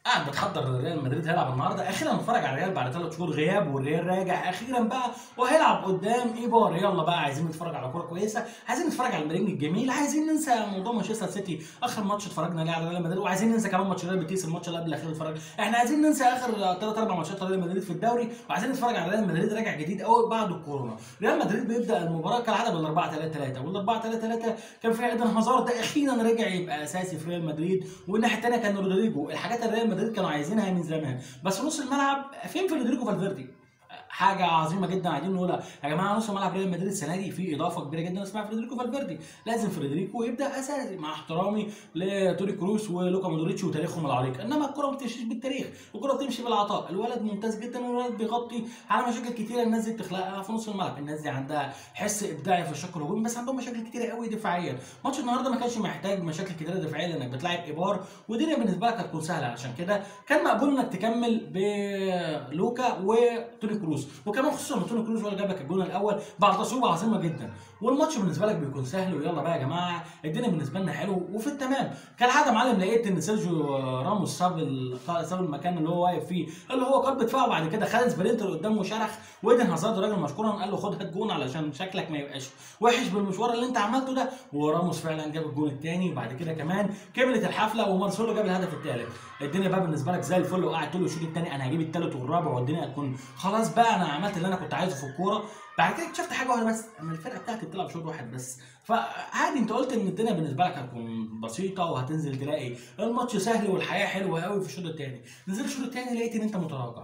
قاعد بتحضر ريال مدريد هيلعب النهارده، اخيرا نتفرج على الريال بعد 3 شهور غياب، والريال راجع اخيرا بقى وهيلعب قدام ايبار. يلا بقى عايزين نتفرج على كوره كويسه، عايزين نتفرج على المرينج الجميل، عايزين ننسى موضوع مانشستر سيتي اخر ماتش اتفرجنا عليه على ريال مدريد، وعايزين ننسى كمان ماتش ريال بيتيس الماتش اللي قبل الاخير اتفرج. احنا عايزين ننسى اخر 3 4 ماتشات ريال مدريد في الدوري، وعايزين نتفرج على ريال مدريد راجع جديد قوي بعد الكورونا. ريال مدريد بيبدا المباراه كالعاده بال 4-3-3، وال 4-3-3 كان فيها ايدن هازارد اخيرا رجع يبقى اساسي في ريال مدريد، والناحيه الثانيه كان رودريجو. الحاجات اللي ريال مدريد كانوا عايزينها من زمان، بس نص الملعب فين فيدريكو فالفيردي؟ حاجه عظيمه جدا عايزين نقولها يا جماعه. نص ملعب ريال مدريد السنه دي في اضافه كبيره جدا اسمها فريدريكو فالفيردي، لازم فريدريكو يبدا اساسي مع احترامي لتوري كروس ولوكا مودريتش وتاريخهم العريق، انما الكره ما بتمشيش بالتاريخ، الكره بتمشي بالعطاء. الولد ممتاز جدا، والولد بيغطي على مشاكل كتيره الناس دي بتخلقها في نص الملعب. الناس دي عندها حس ابداعي في الشق الهجومي، بس عندهم مشاكل كتيره قوي دفاعيا. ماتش النهارده ما كانش محتاج مشاكل كتيره دفاعيه، لانك بتلاعب ايبار والدنيا بالنسبه لك هتكون سهله، عشان كده كان مقبول انك تكمل بلوكا وتوني كروس، وكمان خصوصا ان توني كروس هو اللي جاب لك الجون الاول بعد تصويبه عظيمه جدا. والماتش بالنسبه لك بيكون سهل، ويلا بقى يا جماعه الدنيا بالنسبه لنا حلو وفي التمام. كالعاده معلم لقيت ان سيرجيو راموس ساب المكان اللي هو واقف فيه اللي هو قلب دفاع، وبعد كده خد سبرنت اللي قدامه وشرخ، وايدن هازارد راجل مشكورا قال له خد هات جون علشان شكلك ما يبقاش وحش بالمشوار اللي انت عملته ده. وراموس فعلا جاب الجون الثاني، وبعد كده كمان كملت الحفله ومارسيلو جاب الهدف الثالث. الدنيا بقى بالنسبه لك زي الفل، وقاعد تقول له الشوط الثاني انا هجيب الثالث والرابع، والدنيا هتكون خلاص بقى انا عملت اللي انا كنت عايزه في الكوره. بعد كده اكتشفت حاجه واحده بس، ان الفرقه بتاعتي بتلعب شوط واحد بس، فعادي انت قلت ان الدنيا بالنسبه لك هتكون بسيطه وهتنزل تلاقي الماتش سهل والحياه حلوه قوي في الشوط الثاني. نزلت الشوط الثاني لقيت ان انت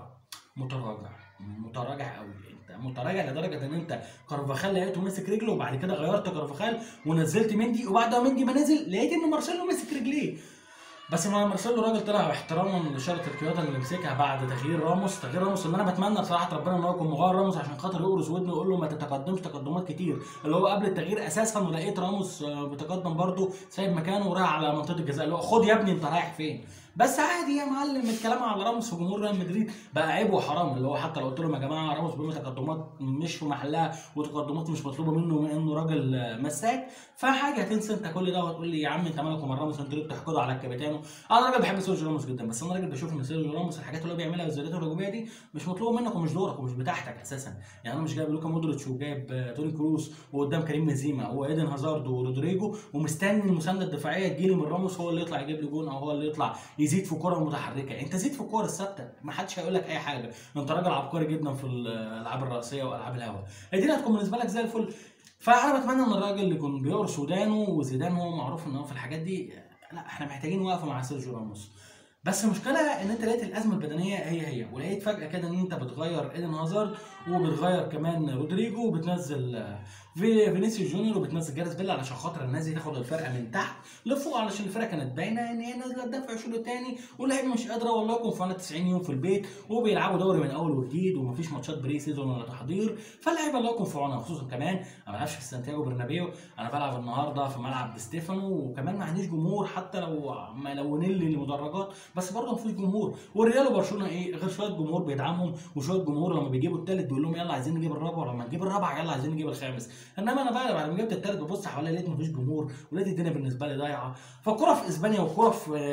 متراجع قوي. انت متراجع لدرجه ان انت كارفاخال لقيته ماسك رجله، وبعد كده غيرت كارفاخال ونزلت مندي، وبعد ما مندي ما نزل لقيت ان مارسيلو ماسك رجليه. بس ما مارسيلو راجل طلع باحتراما لاشاره القياده اللي مسكها بعد تغيير راموس اللي انا بتمنى بصراحه ربنا ان هو يكون مغير راموس عشان خاطر يقرص ودنه ويقول له ما تتقدمش تقدمات كتير، اللي هو قبل التغيير اساسا ولقيت راموس بتقدم برده سايب مكانه وراح على منطقه الجزاء، اللي هو خد يا ابني انت رايح فين؟ بس عادي يا معلم، الكلام على راموس في جمهور ريال مدريد بقى عيب وحرام، اللي هو حتى لو قلت لهم يا جماعه راموس بيعمل تقدمات مش في محلها وتقدمات مش مطلوبه منه بما انه راجل مساك، فحاجه هتنسى انت كل ده وهتقول لي يا عم انت مالك ومال راموس، انتوا ليه بتحقدوا على الكابيتانو؟ انا راجل بحب سيرجيو راموس جدا، بس انا راجل بشوف ان سيرجيو راموس الحاجات اللي هو بيعملها والزيادات الهجوميه دي مش مطلوبه منك ومش دورك ومش بتاعتك اساسا. يعني انا مش جايب لوكا مودريتش وجايب توني كروس وقدام كريم بنزيما وايدن هازارد ورودريجو ومستني المسانده الدفاعيه تجيلي من راموس هو اللي يطلع يجيب لي جون او هو اللي يطلع يزيد في كره متحركه. انت زيد في الكور الثابته، ما حدش هيقول لك اي حاجه، انت راجل عبقري جدا في الالعاب الراسيه والعاب الهواء، الدنيا هتكون بالنسبه لك زي الفل. فانا بتمنى ان الراجل اللي يكون بيقرص ودانه، وزيدان هو معروف ان هو في الحاجات دي، لا احنا محتاجين وقفه مع سيرجيو راموس. بس المشكله ان انت لقيت الازمه البدنيه هي ولقيت فجاه كده ان انت بتغير ايدن هازارد وبتغير كمان رودريجو وبتنزل في فينيسيوس جونيور وبتنزل جاريث بيل علشان خاطر الناس دي تاخد الفرقه من تحت لفوق، علشان الفرقه كانت باينه ان هي نازله تدافع الشوط الثاني واللعيبه مش قادره، والله يكون في 90 يوم في البيت وبيلعبوا دوري من اول وجديد ومفيش ماتشات بري سيزون ولا تحضير، فاللعيبه الله يكون في عونها. خصوصا كمان انا ما بلعبش في سانتياغو برنابيو، انا بلعب النهارده في ملعب دي ستيفانو، وكمان ما عنديش جمهور حتى لو ملونين لي المدرجات، بس برضه مفيش جمهور. والريال وبرشلونه ايه غير شويه جمهور بيدعمهم وشويه جمهور لما بيجيبوا الثالث بيقول لهم يلا عايزين نجيب الرابع، ولما نجيب الرابع يلا عايزين نجيب الخامس. انما انا بقى بعد ما جبت الثالث ببص حواليا لقيت مفيش جمهور ولقيت الدنيا بالنسبه لي ضايعه. فالكوره في اسبانيا والكوره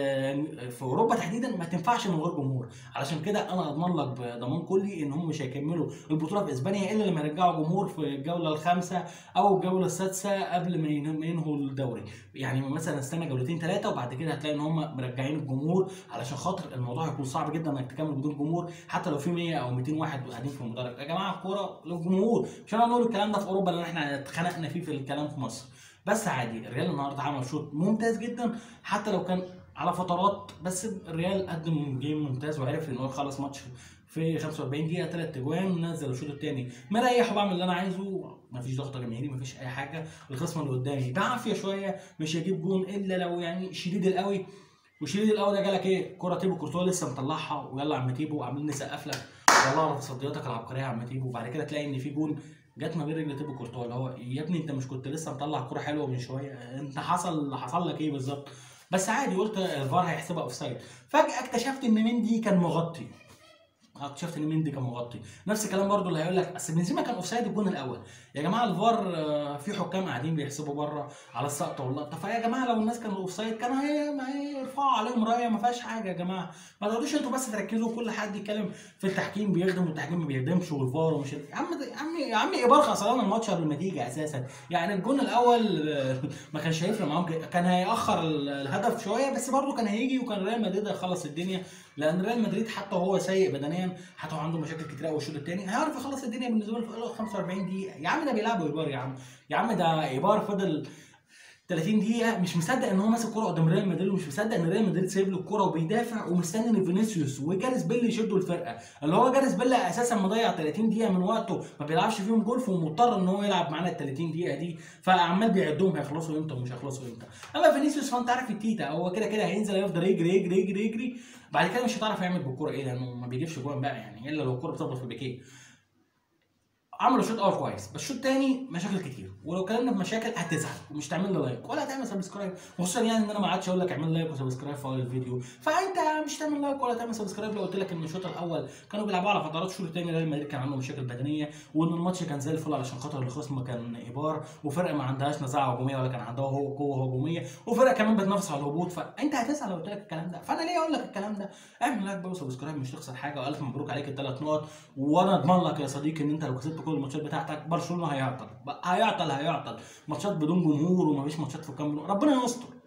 في اوروبا تحديدا ما تنفعش من غير جمهور، علشان كده انا اضمن لك بضمان كلي ان هم مش هيكملوا البطوله في اسبانيا الا لما يرجعوا جمهور في الجوله الخامسه او الجوله السادسه قبل ما ينهوا الدوري. يعني مثلا استنى جولتين ثلاثه وبعد كده هتلاقي ان هم مرجعين الجمهور، علشان خاطر الموضوع هيكون صعب جدا انك تكمل بدون جمهور حتى لو في 100 او 200 واحد قاعدين في المدرج. يا جماعه الكوره له جمهور، مش انا نقول الكلام ده في اوروبا لان احنا اتخنقنا فيه في الكلام في مصر. بس عادي الريال النهارده عمل شوط ممتاز جدا حتى لو كان على فترات، بس الريال قدم جيم ممتاز وعرف ان هو يخلص ماتش في 45 دقيقه 3 اجوان، نزل الشوط الثاني مريح وبعمل اللي انا عايزه، مفيش ضغط جماهيري مفيش اي حاجه، الخصم اللي قدامي بعافيه شويه مش هيجيب جون الا لو يعني شديد القوي. وشديد القوي ده جالك ايه؟ كره تيبو كورتوا لسه مطلعها ويلا يا عم تيبو عاملين نسقف لك والله على تصدياتك العبقريه يا عم تيبو، وبعد كده تلاقي ان في جون جت ما بين رجل تيبو كورتوا، اللي هو يا ابني انت مش كنت لسه مطلع كوره حلوه من شويه؟ انت حصل لك ايه بالظبط؟ بس عادي قلت الفار هيحسبها اوف سايد، فجاه اكتشفت ان مندي كان مغطي. اكتشفت ان مندي كان مغطي. نفس الكلام برضو اللي هيقول لك اصل بنزيما كان اوفسايد الجون الاول. يا جماعه الفار في حكام قاعدين بيحسبوا بره على السقطه واللقطه، فيا جماعه لو الناس كانوا اوفسايد كانوا ما هيرفعوا عليهم رايه، ما فيهاش حاجه يا جماعه. ما تقعدوش انتوا بس تركزوا كل حد يتكلم في التحكيم بيخدم والتحكيم ما بيخدمش والفار ومش يا عم يا عم ايبار خسران الماتش قبل ما تيجي اساسا. يعني الجون الاول ما كانش هيفرق معاهم، كان هيأخر الهدف شويه بس برضه كان هيجي وكان ريال مدريد هيخلص الدنيا. لان ريال مدريد حتى وهو سيء بدنيا، حتى هو عنده مشاكل كتير قوي الشوط الثاني، هيعرف يخلص الدنيا بالنسبه له في 45 دقيقه. يا عم ده بيلعبوا ايبار يا عم. يا عم ده ايبار فضل 30 دقيقة مش مصدق ان هو ماسك كورة قدام ريال مدريد، ومش مصدق ان ريال مدريد سايب له الكورة وبيدافع ومستني ان فينيسيوس وجاريث بيل يشدوا الفرقة، اللي هو جاريث بيل اساسا مضيع 30 دقيقة من وقته ما بيلعبش فيهم جولف ومضطر ان هو يلعب معانا ال 30 دقيقة دي، فعمال بيعدهم هيخلصوا امتى ومش هيخلصوا امتى. اما فينيسيوس فانت عارف التيتا هو كده كده هينزل هيفضل يجري يجري يجري يجري، بعد كده مش هتعرف يعمل بالكورة ايه لانه ما بيجيبش جوان بقى يعني الا لو الكورة بتخبط في البيكيه. عملوا شوط اول كويس بس الشوط الثاني مشاكل كتير، ولو اتكلمنا بمشاكل هتزعل ومش تعمل لي لايك ولا تعمل سبسكرايب، وخصوصا يعني ان انا ما عادش اقول لك اعمل لايك وسبسكرايب في اول الفيديو، فانت مش تعمل لايك ولا تعمل سبسكرايب لو قلت لك ان الشوط الاول كانوا بيلعبوا على فترات، الشوط الثاني ريال مدريد كان عنده مشاكل بدنيه، وان الماتش كان زي الفل علشان خاطر الخصم كان ايبار وفرقه ما عندهاش نزاعه هجوميه ولا كان عندها قوه هجوميه وفرقه كمان بتنافس على الهبوط، فانت هتزعل لو قلت لك الكلام ده. فانا ليه اقول لك الكلام ده؟ اعمل لايك بقى وسبسكرايب مش تخسر حاجه، والف مبروك عليك الثلاث نقط، وانا اضمن لك يا صديقي ان انت لو كسبت كل الماتشات بتاعتك برشلونه هيعطل هيعطل ماتشات بدون جمهور ومفيش ماتشات في الكامب نو، ربنا يستر.